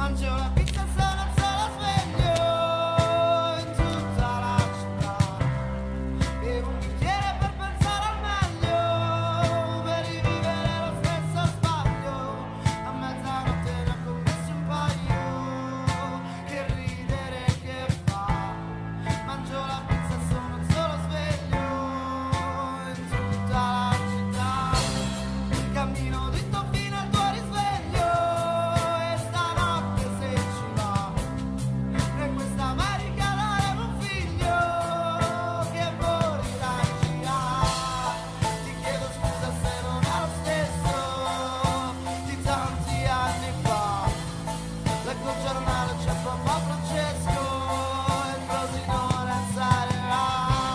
Mangio la pizza, sono solo sveglio in tutta la città. Bevo un bicchiere per pensare al meglio, per rivivere lo stesso sbaglio. A mezzanotte ne ho commesso un paio, che ridere che fa. Mangio la pizza, sono solo sveglio in tutta la città. Cammino dritto fino al tuo risveglio e stanotte se ci va, in questa America daremo un figlio che morirà in girare. Ti chiedo scusa se non è lo stesso di tanti anni fa. Leggo il giornale, c'è Papa Francesco e il Frosinone salirà.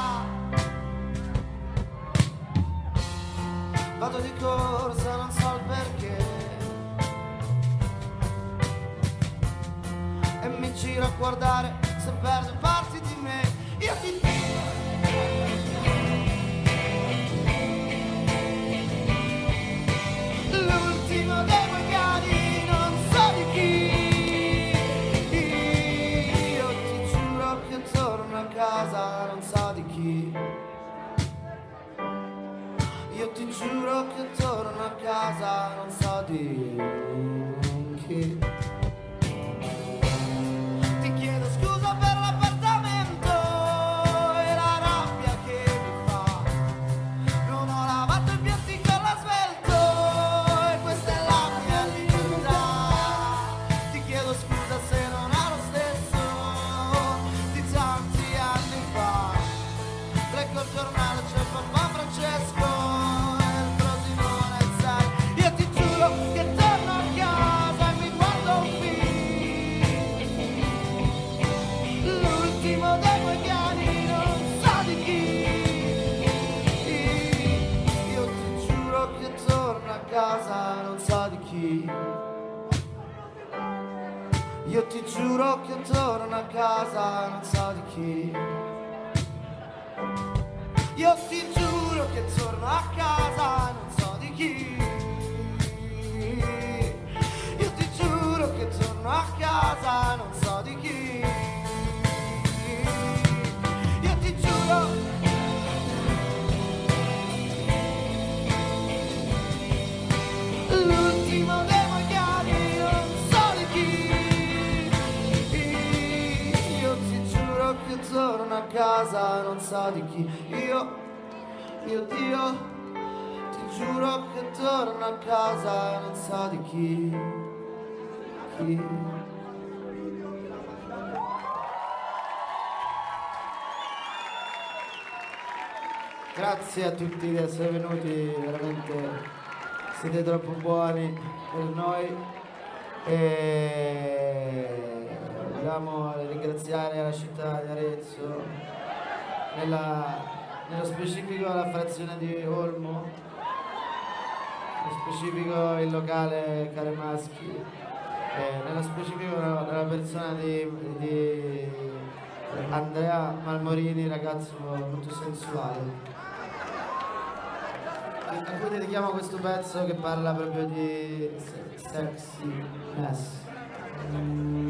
Vado di corsa, non so il perché, e mi giro a guardare se perdo parti di me. Io ti l'ultimo dei magari, non so di chi. Io ti giuro che torno a casa, non so di chi. Io ti giuro che torno a casa, non so di chi. Ti chiedo scusa per l'appartamento e la rabbia che mi fa. Non ho lavato i piatti con l'asfalto e questa è la mia vita. Ti chiedo scusa se non è lo stesso di tanti anni fa. Leggo il giornale, c'è Papa Francesco e il Frosinone sai. Io ti giuro che torno a casa e mi guardo un film, l'ultimo dei moicani, non so di chi. Io ti giuro che torno a casa, non so di chi. Io ti giuro che torno a casa, non so di chi. Io ti giuro che torno a casa, non so di chi. Io ti giuro che torno a casa, non so di chi. Io ti giuro. L'ultimo dei magari, non so di chi. Io ti giuro che torno a casa, non so di chi. Io Dio, ti giuro che torno a casa, non so di chi. Grazie a tutti di essere venuti, veramente siete troppo buoni per noi e vogliamo ringraziare la città di Arezzo, nello specifico la frazione di Olmo, nello specifico il locale Caremaschi, nello specifico la persona di Andrea Malmorini, ragazzo molto sensuale, a cui dedichiamo questo pezzo che parla proprio di sexiness.